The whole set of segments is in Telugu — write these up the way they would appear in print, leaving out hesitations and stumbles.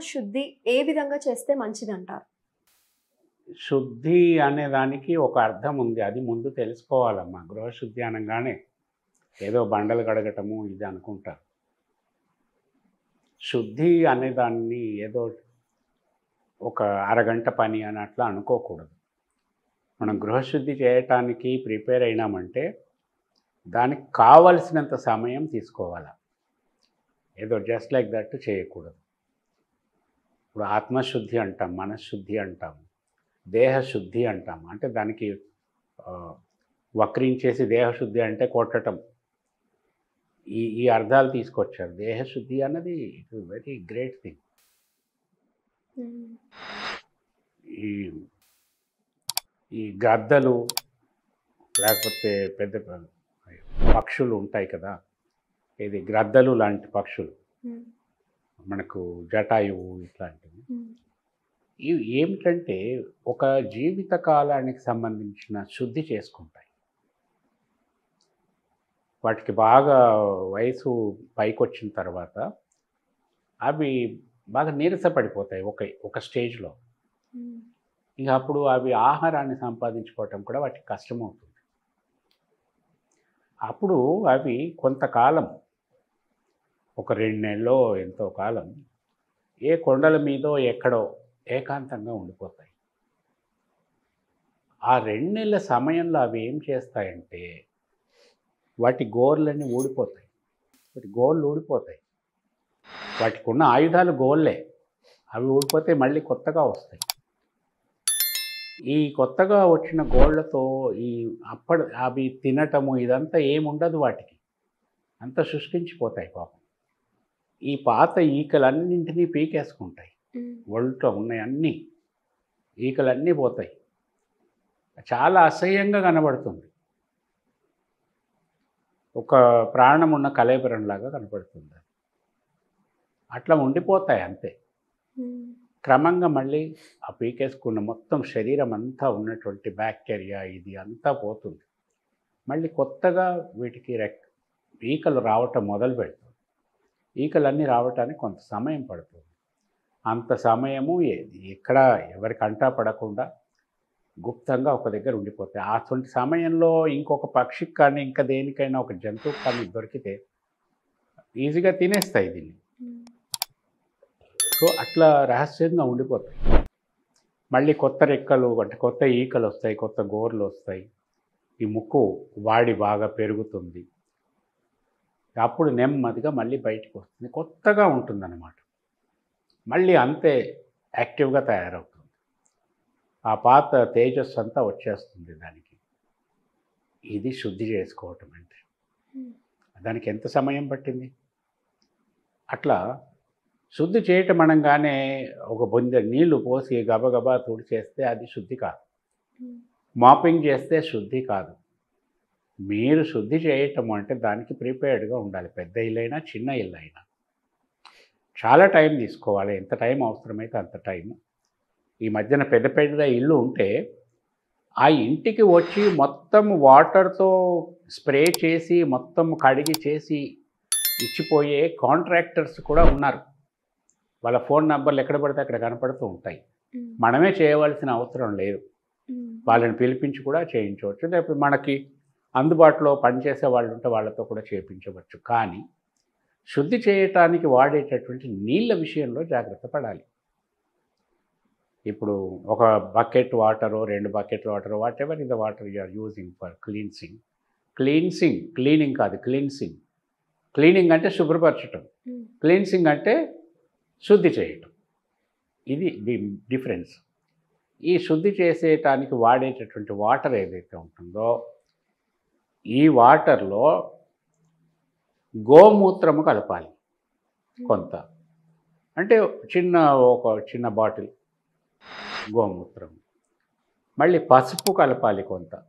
శుద్ధి ఏ విధంగా చేస్తే మంచిదంటారు? శుద్ధి అనే దానికి ఒక అర్థం ఉంది. అది ముందు తెలుసుకోవాలమ్మా. గృహశుద్ధి అనగానే ఏదో బండలు కడగటము ఇది అనుకుంటారు. శుద్ధి అనే దాన్ని ఏదో ఒక అరగంట పని అని అట్లా అనుకోకూడదు. మనం గృహశుద్ధి చేయటానికి ప్రిపేర్ అయినామంటే దానికి కావలసినంత సమయం తీసుకోవాలి. ఏదో జస్ట్ లైక్ దట్ చేయకూడదు. ఇప్పుడు ఆత్మశుద్ధి అంటాం, మనశ్శుద్ధి అంటాం, దేహశుద్ధి అంటాం. అంటే దానికి వక్రించేసి దేహశుద్ధి అంటే కొట్టటం, ఈ అర్థాలు తీసుకొచ్చారు. దేహశుద్ధి అన్నది it is very great thing. ఈ ఈ గద్దలు లేకపోతే పెద్ద పక్షులు ఉంటాయి కదా, ఇది గ్రద్దలు లాంటి పక్షులు, మనకు జటాయువు ఇట్లాంటివి. ఇవి ఏమిటంటే ఒక జీవిత కాలానికి సంబంధించిన శుద్ధి చేసుకుంటాయి. వాటికి బాగా వయసు పైకి వచ్చిన తర్వాత అవి బాగా నీరసపడిపోతాయి ఒక స్టేజ్లో. ఇంకా అప్పుడు అవి ఆహారాన్ని సంపాదించుకోవటం కూడా వాటికి కష్టమవుతుంది. అప్పుడు అవి కొంతకాలం, ఒక 2 నెలల్లో ఎంతో కాలం ఏ కొండల మీదో ఎక్కడో ఏకాంతంగా ఉండిపోతాయి. ఆ 2 నెలల సమయంలో అవి ఏం చేస్తాయంటే వాటి గోర్లన్నీ ఊడిపోతాయి. వాటి గోర్లు ఊడిపోతాయి. వాటికి ఉన్న ఆయుధాలు గోళ్ళే. అవి ఊడిపోతే మళ్ళీ కొత్తగా వస్తాయి. ఈ కొత్తగా వచ్చిన గోళ్ళతో అవి తినటము ఇదంతా ఏముండదు వాటికి. అంతా శుష్కించిపోతాయి పాపం. ఈ పాత ఈకలన్నింటినీ పీకేసుకుంటాయి. ఒళ్ళతో ఉన్నాయి అన్నీ ఈకలన్నీ పోతాయి. చాలా అసహ్యంగా కనబడుతుంది. ఒక ప్రాణం ఉన్న కళేబరంలాగా కనపడుతుంది. అట్లా ఉండిపోతాయి అంతే. క్రమంగా మళ్ళీ ఆ పీకేసుకున్న మొత్తం శరీరం అంతా ఉన్నటువంటి బ్యాక్టీరియా ఇది అంతా పోతుంది. మళ్ళీ కొత్తగా వీటికి ఈకలు రావటం మొదలు పెడుతుంది. ఈకలన్నీ రావటానికి కొంత సమయం పడుతుంది. అంత సమయము ఎక్కడ ఎవరికి అంటా పడకుండా గుప్తంగా ఒక దగ్గర ఉండిపోతాయి. అటువంటి సమయంలో ఇంకొక పక్షికి కానీ ఇంకా దేనికైనా ఒక జంతువుకి కానీ దొరికితే ఈజీగా తినేస్తాయి దీన్ని. సో అట్లా రహస్యంగా ఉండిపోతాయి. మళ్ళీ కొత్త రెక్కలు అంటే కొత్త ఈకలు వస్తాయి, కొత్త గోర్లు వస్తాయి. ఈ ముక్కు వాడి బాగా పెరుగుతుంది. అప్పుడు నెమ్మదిగా మళ్ళీ బయటకు వస్తుంది. కొత్తగా ఉంటుందన్నమాట. మళ్ళీ అంతే యాక్టివ్గా తయారవుతుంది. ఆ పాత తేజస్సు అంతా వచ్చేస్తుంది దానికి. ఇది శుద్ధి చేసుకోవటం అంటే. దానికి ఎంత సమయం పట్టింది? అట్లా శుద్ధి చేయటం అనగానే ఒక బొందె నీళ్లు పోసి గబగబా తుడిచేస్తే అది శుద్ధి కాదు. మాపింగ్ చేస్తే శుద్ధి కాదు. మీరు శుద్ధి చేయటం అంటే దానికి ప్రిపేర్డ్గా ఉండాలి. పెద్ద ఇల్లైనా చిన్న ఇల్లు అయినా చాలా టైం తీసుకోవాలి. ఎంత టైం అవసరమైతే అంత టైము. ఈ మధ్యన పెద్ద పెద్ద ఇల్లు ఉంటే ఆ ఇంటికి వచ్చి మొత్తం వాటర్తో స్ప్రే చేసి మొత్తం కడిగి చేసి ఇచ్చిపోయే కాంట్రాక్టర్స్ కూడా ఉన్నారు. వాళ్ళ ఫోన్ నెంబర్లు ఎక్కడ పడితే అక్కడ కనపడుతూ ఉంటాయి. మనమే చేయవలసిన అవసరం లేదు. వాళ్ళని పిలిపించి కూడా చేయించవచ్చు. లేకపోతే మనకి అందుబాటులో పనిచేసే వాళ్ళు ఉంటే వాళ్ళతో కూడా చేయించవచ్చు. కానీ శుద్ధి చేయటానికి వాడేటటువంటి నీళ్ళ విషయంలో జాగ్రత్త పడాలి. ఇప్పుడు ఒక బకెట్ వాటరు, 2 బకెట్ల water, whatever is the water you are using for cleaning కాదు, క్లీన్సింగ్. క్లీనింగ్ అంటే శుభ్రపరచటం, క్లీన్సింగ్ అంటే శుద్ధి చేయటం. ఇది డిఫరెన్స్. ఈ శుద్ధి చేసేటానికి వాడేటటువంటి వాటర్ ఏదైతే ఉంటుందో ఈ వాటర్లో గోమూత్రము కలపాలి కొంత. అంటే ఒక చిన్న బాటిల్ గోమూత్రం. మళ్ళీ పసుపు కలపాలి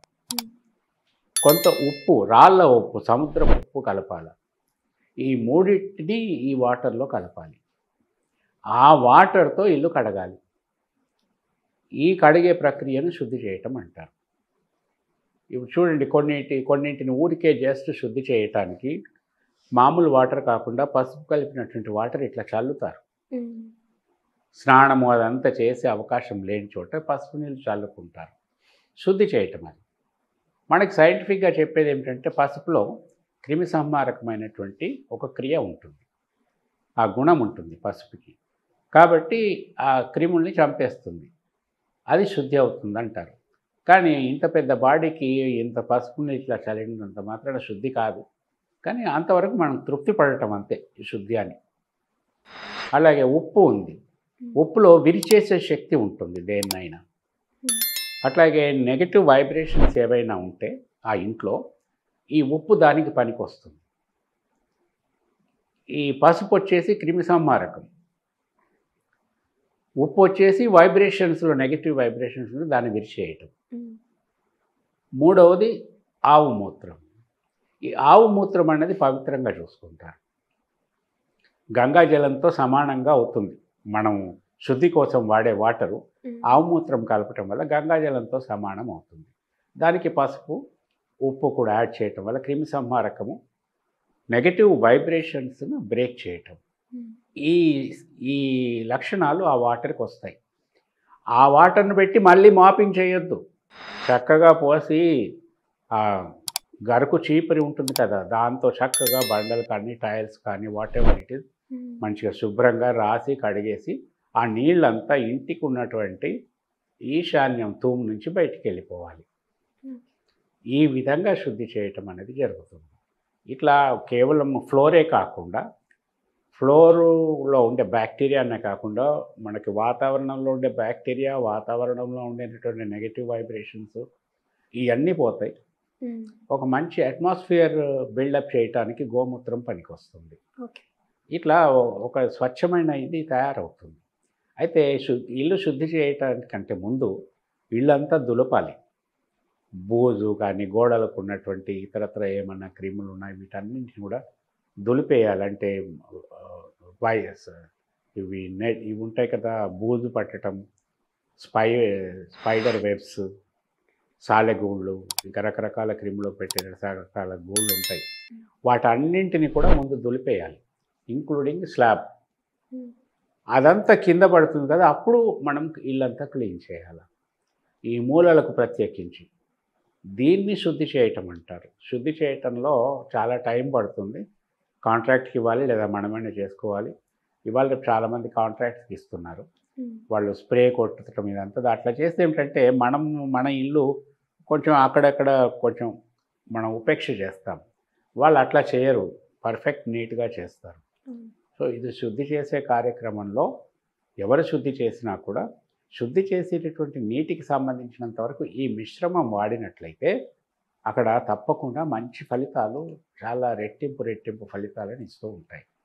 కొంత ఉప్పు, రాళ్ళ ఉప్పు, సముద్ర ఉప్పు కలపాలి. ఈ మూడింటిని ఈ వాటర్లో కలపాలి. ఆ వాటర్తో ఇల్లు కడగాలి. ఈ కడిగే ప్రక్రియను శుద్ధి చేయటం అంటారు. ఇప్పుడు చూడండి, కొన్నింటిని ఊరికే జస్ట్ శుద్ధి చేయటానికి మామూలు వాటర్ కాకుండా పసుపు కలిపినటువంటి వాటర్ ఇట్లా చల్లుతారు. స్నానము అదంతా చేసే అవకాశం లేని చోట పసుపు నీళ్ళు చల్లుకుంటారు. శుద్ధి చేయటం అది. మనకి సైంటిఫిక్గా చెప్పేది ఏమిటంటే పసుపులో క్రిమి సంహారకమైనటువంటి ఒక క్రియ ఉంటుంది, ఆ గుణం ఉంటుంది పసుపుకి. కాబట్టి ఆ క్రిముల్ని చంపేస్తుంది, అది శుద్ధి అవుతుంది అంటారు. కానీ ఇంత పెద్ద బాడీకి ఇంత పసుపుని ఇట్లా చల్లినంత మాత్రాన శుద్ధి కాదు. కానీ అంతవరకు మనం తృప్తి పడటం అంతే ఈ శుద్ధి అని. అలాగే ఉప్పు ఉంది, ఉప్పులో విరిచేసే శక్తి ఉంటుంది దేన్నైనా. అట్లాగే నెగటివ్ వైబ్రేషన్స్ ఏవైనా ఉంటే ఆ ఇంట్లో ఈ ఉప్పు దానికి పనికొస్తుంది. ఈ పసుపు వచ్చేసి క్రిమి సంహారకం, ఉప్పు వచ్చేసి వైబ్రేషన్స్లో నెగటివ్ వైబ్రేషన్స్ దాన్ని విరిచేయటం. మూడవది ఆవు మూత్రం. ఈ ఆవు మూత్రం అనేది పవిత్రంగా చూసుకుంటారు, గంగా జలంతో సమానంగా అవుతుంది. మనం శుద్ధి కోసం వాడే వాటరు ఆవు మూత్రం కలపటం వల్ల గంగా జలంతో సమానం అవుతుంది. దానికి పసుపు ఉప్పు కూడా యాడ్ చేయటం వల్ల క్రిమి సంహారకము, నెగటివ్ వైబ్రేషన్స్ను బ్రేక్ చేయటం, ఈ ఈ లక్షణాలు ఆ వాటర్కి వస్తాయి. ఆ వాటర్ని పెట్టి మళ్ళీ మాపింగ్ చేయొద్దు. చక్కగా పోసి ఆ గరకు చీపురి ఉంటుంది కదా, దాంతో చక్కగా బండలు కానీ టైల్స్ కానీ వాటెవర్ ఇట్ ఇస్ మంచిగా శుభ్రంగా రాసి కడిగేసి ఆ నీళ్ళంతా ఇంటికి ఉన్నటువంటి ఈశాన్యం తూము నుంచి బయటికి వెళ్ళిపోవాలి. ఈ విధంగా శుద్ధి చేయటం అనేది జరుగుతుంది. ఇట్లా కేవలం ఫ్లోరే కాకుండా ఫ్లోరులో ఉండే బ్యాక్టీరియానే కాకుండా మనకి వాతావరణంలో ఉండే బ్యాక్టీరియా, వాతావరణంలో ఉండేటటువంటి నెగటివ్ వైబ్రేషన్స్ ఇవన్నీ పోతాయి. ఒక మంచి అట్మాస్ఫియర్ బిల్డప్ చేయటానికి గోమూత్రం పనికొస్తుంది. ఇట్లా ఒక స్వచ్ఛమైన ఇది తయారవుతుంది. అయితే ఇల్లు శుద్ధి చేయటానికంటే ముందు ఇల్లంతా దులపాలి. బూజు కానీ గోడలకు ఉన్నటువంటి ఇతరత్ర ఏమన్నా క్రిములు ఉన్నాయి వీటన్నింటిని కూడా దులిపేయాలంటే ఇవి ఉంటాయి కదా, బూజు పట్టడం, స్పైడర్ వెబ్స్, సాలెగూళ్ళు, ఇంకా రకరకాల క్రిములు పెట్టిన రకరకాల గూళ్ళు ఉంటాయి. వాటన్నింటిని కూడా ముందు దులిపేయాలి, ఇంక్లూడింగ్ స్లాబ్. అదంతా కింద పడుతుంది కదా, అప్పుడు మనం ఇల్లంతా క్లీన్ చేయాలి. ఈ మూలలకు ప్రత్యేకించి దీన్ని శుద్ధి చేయటం అంటారు. శుద్ధి చేయటంలో చాలా టైం పడుతుంది. కాంట్రాక్ట్కి ఇవ్వాలి లేదా మనమైనా చేసుకోవాలి. ఇవాళ చాలామంది కాంట్రాక్ట్స్కి ఇస్తున్నారు, వాళ్ళు స్ప్రే కొట్టడం ఇదంతా. అట్లా చేస్తే ఏమిటంటే మన ఇల్లు కొంచెం అక్కడక్కడ కొంచెం మనం ఉపేక్ష చేస్తాం, వాళ్ళు అట్లా చేయరు, పర్ఫెక్ట్ నీట్గా చేస్తారు. సో ఇది శుద్ధి చేసే కార్యక్రమంలో ఎవరు శుద్ధి చేసినా కూడా శుద్ధి చేసేటటువంటి నీటికి సంబంధించినంత వరకు ఈ మిశ్రమం వాడినట్లయితే అక్కడ తప్పకుండా మంచి ఫలితాలు, చాలా రెట్టింపు ఫలితాలను ఇస్తూ ఉంటాయి.